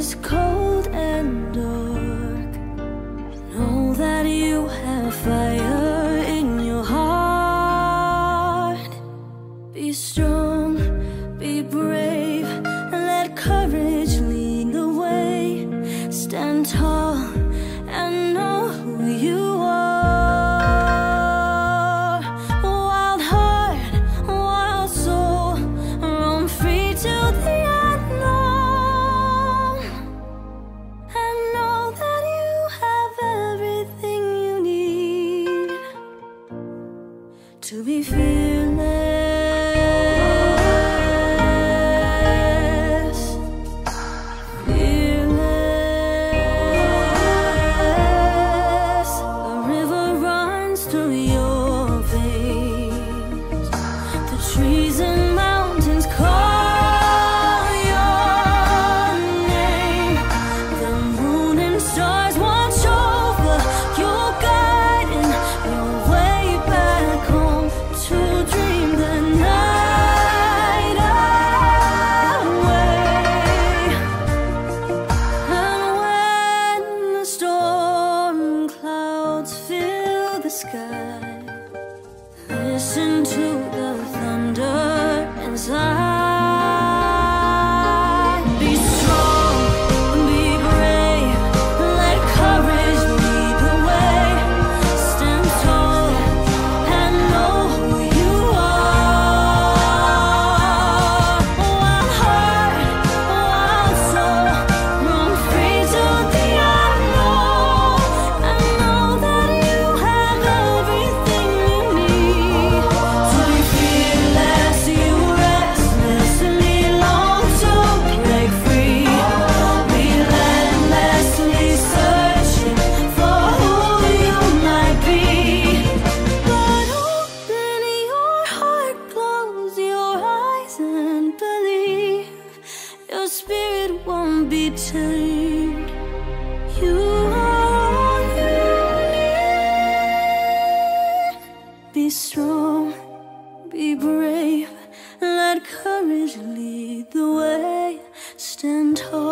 is cold and dark, know that you have fire in your heart. Be strong, be brave, and let courage lead the way. Stand tall and know who you are. Wild heart, wild soul, roam free to the unknown, and know that you have everything you need to be fearless. Trees and mountains call your name. The moon and stars watch over your guiding your way back home to dream the night away. And when the storm clouds fill the sky, listen to the thunder inside. Be strong, be brave, let courage lead the way. Stand tall and know who you are. Wild heart, wild soul, roam free to the unknown, and know that you have everything you need to be fearless. You restlessly long to break free, relentlessly searching for who you might be. But open your heart, close your eyes, and believe your spirit won't be tamed. You are all you need. Be strong, be brave, let courage lead the way. Stand tall